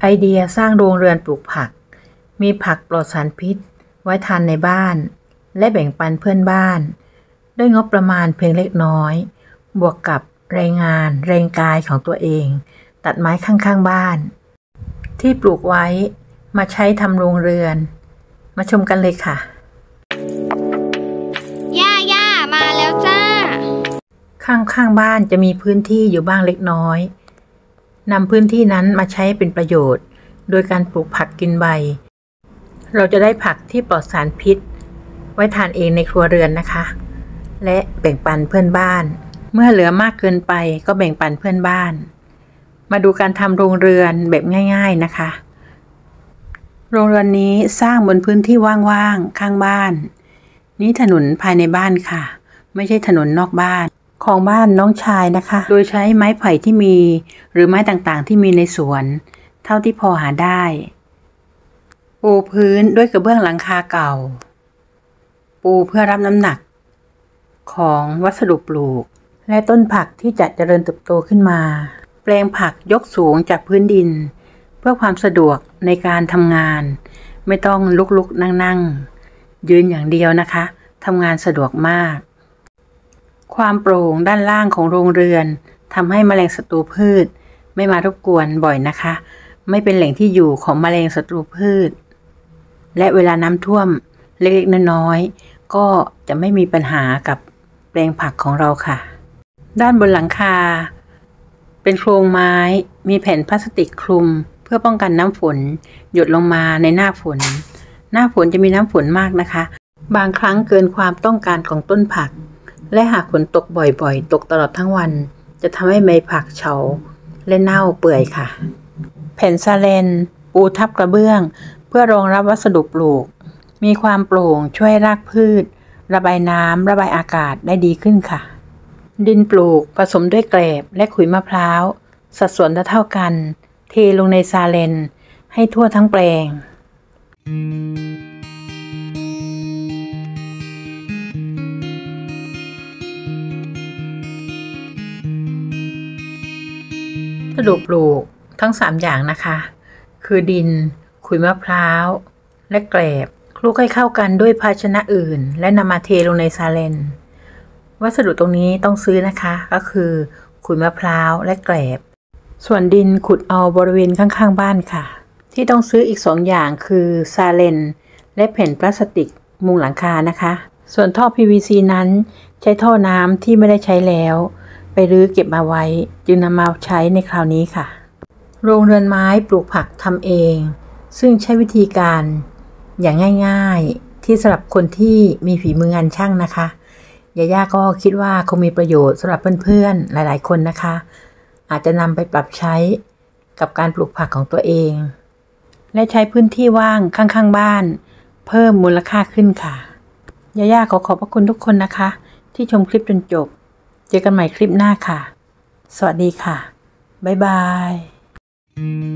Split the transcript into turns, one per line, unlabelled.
ไอเดียสร้างโรงเรือนปลูกผักมีผักปลอดสารพิษไว้ทานในบ้านและแบ่งปันเพื่อนบ้านด้วยงบประมาณเพียงเล็กน้อยบวกกับแรงงานแรงกายของตัวเองตัดไม้ข้างๆบ้านที่ปลูกไว้มาใช้ทำโรงเรือนมาชมกันเลยค่ะ
ย่ามาแล้วจ้า
ข้างบ้านจะมีพื้นที่อยู่บ้างเล็กน้อยนำพื้นที่นั้นมาใช้เป็นประโยชน์โดยการปลูกผักกินใบเราจะได้ผักที่ปลอดสารพิษไว้ทานเองในครัวเรือนนะคะและแบ่งปันเพื่อนบ้านเมื่อเหลือมากเกินไปก็แบ่งปันเพื่อนบ้านมาดูการทำโรงเรือนแบบง่ายๆนะคะโรงเรือนนี้สร้างบนพื้นที่ว่างๆข้างบ้านนี้ถนนภายในบ้านค่ะไม่ใช่ถนนนอกบ้านของบ้านน้องชายนะคะโดยใช้ไม้ไผ่ที่มีหรือไม้ต่างๆที่มีในสวนเท่าที่พอหาได้ปูพื้นด้วยกระเบื้องหลังคาเก่าปูเพื่อรับน้ำหนักของวัสดุปลูกและต้นผักที่จะเจริญเติบโตขึ้นมาแปลงผักยกสูงจากพื้นดินเพื่อความสะดวกในการทำงานไม่ต้องลุกๆนั่งๆยืนอย่างเดียวนะคะทำงานสะดวกมากความโปร่งด้านล่างของโรงเรือนทำให้แมลงศัตรูพืชไม่มารบกวนบ่อยนะคะไม่เป็นแหล่งที่อยู่ของแมลงศัตรูพืชและเวลาน้ำท่วมเล็กๆน้อยๆก็จะไม่มีปัญหากับแปลงผักของเราค่ะด้านบนหลังคาเป็นโครงไม้มีแผ่นพลาสติกคลุมเพื่อป้องกันน้ำฝนหยดลงมาในหน้าฝนจะมีน้ำฝนมากนะคะบางครั้งเกินความต้องการของต้นผักและหากฝนตกบ่อยๆตกตลอดทั้งวันจะทำให้ใบผักเฉาและเน่าเปื่อยค่ะแผ่นซาเลนปูทับกระเบื้องเพื่อรองรับวัสดุปลูกมีความโปร่งช่วยรากพืชระบายน้ำระบายอากาศได้ดีขึ้นค่ะดินปลูกผสมด้วยแกลบและขุยมะพร้าวสัดส่วนเท่ากันเทลงในซาเลนให้ทั่วทั้งแปลงวัสดุปลูกทั้ง3อย่างนะคะคือดินขุยมะพร้าวและแกลบคลุกให้เข้ากันด้วยภาชนะอื่นและนำมาเทลงในซาเลนวัสดุตรงนี้ต้องซื้อนะคะก็คือขุยมะพร้าวและแกลบส่วนดินขุดเอาบริเวณข้างๆบ้านค่ะที่ต้องซื้ออีก2อย่างคือซาเลนและแผ่นพลาสติกมุงหลังคานะคะส่วนท่อ PVC นั้นใช้ท่อน้ำที่ไม่ได้ใช้แล้วไปรื้อเก็บมาไว้จึงนำมาใช้ในคราวนี้ค่ะโรงเรือนไม้ปลูกผักทำเองซึ่งใช้วิธีการอย่างง่ายๆที่สำหรับคนที่มีฝีมืองานช่างนะคะย่าก็คิดว่าคงมีประโยชน์สำหรับเพื่อนๆหลายๆคนนะคะอาจจะนำไปปรับใช้กับการปลูกผักของตัวเองและใช้พื้นที่ว่างข้างๆบ้านเพิ่มมูลค่าขึ้นค่ะย่าขอบพระคุณทุกคนนะคะที่ชมคลิปจนจบเจอกันใหม่คลิปหน้าค่ะสวัสดีค่ะบ๊ายบาย